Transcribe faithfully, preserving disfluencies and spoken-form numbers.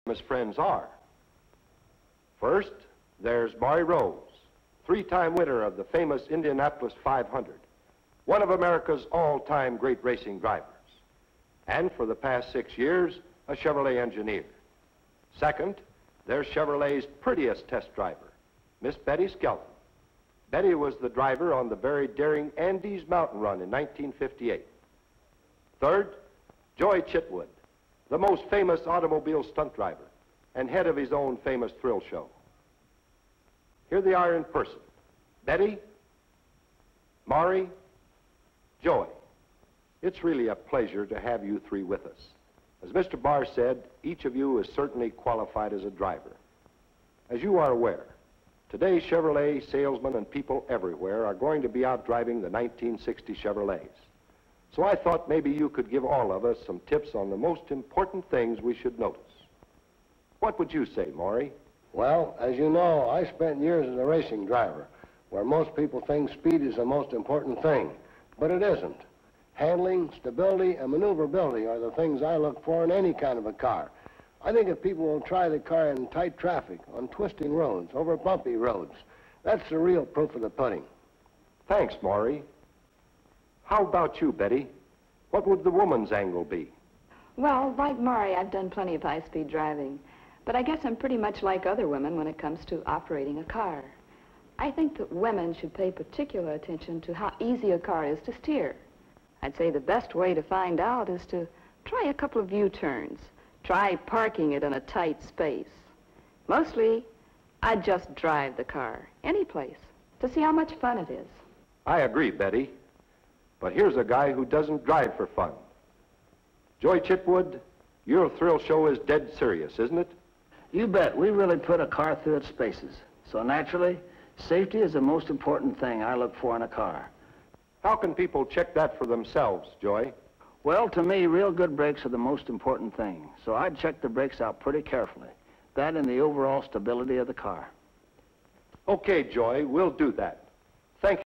his friends are. First, there's Mauri Rose, three-time winner of the famous Indianapolis five hundred, one of America's all-time great racing drivers, and for the past six years, a Chevrolet engineer. Second, there's Chevrolet's prettiest test driver, Miss Betty Skelton. Betty was the driver on the very daring Andes Mountain Run in nineteen fifty-eight. Third, Joie Chitwood, the most famous automobile stunt driver and head of his own famous thrill show. Here they are in person: Betty, Mauri, Joie. It's really a pleasure to have you three with us. As Mister Barr said, each of you is certainly qualified as a driver. As you are aware, today Chevrolet salesmen and people everywhere are going to be out driving the nineteen sixty Chevrolets. So I thought maybe you could give all of us some tips on the most important things we should notice. What would you say, Mauri? Well, as you know, I spent years as a racing driver, where most people think speed is the most important thing, but it isn't. Handling, stability, and maneuverability are the things I look for in any kind of a car. I think if people will try the car in tight traffic, on twisting roads, over bumpy roads, that's the real proof of the pudding. Thanks, Mauri. How about you, Betty? What would the woman's angle be? Well, like Mauri, I've done plenty of high-speed driving, but I guess I'm pretty much like other women when it comes to operating a car. I think that women should pay particular attention to how easy a car is to steer. I'd say the best way to find out is to try a couple of U-turns. Try parking it in a tight space. Mostly, I'd just drive the car, any place, to see how much fun it is. I agree, Betty. But here's a guy who doesn't drive for fun. Joie Chitwood, your thrill show is dead serious, isn't it? You bet. We really put a car through its paces. So naturally, safety is the most important thing I look for in a car. How can people check that for themselves, Joie? Well, to me, real good brakes are the most important thing. So I'd check the brakes out pretty carefully. That and the overall stability of the car. Okay, Joie, we'll do that.